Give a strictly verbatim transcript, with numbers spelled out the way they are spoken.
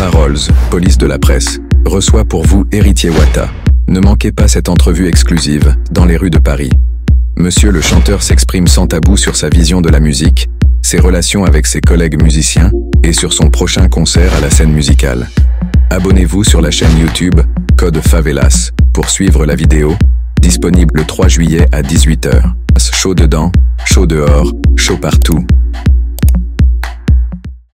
Paroles, police de la presse, reçoit pour vous Héritier Wata. Ne manquez pas cette entrevue exclusive, dans les rues de Paris. Monsieur le chanteur s'exprime sans tabou sur sa vision de la musique, ses relations avec ses collègues musiciens, et sur son prochain concert à la scène musicale. Abonnez-vous sur la chaîne YouTube, Code Favelas, pour suivre la vidéo, disponible le trois juillet à dix-huit heures. Chaud dedans, chaud dehors, chaud partout.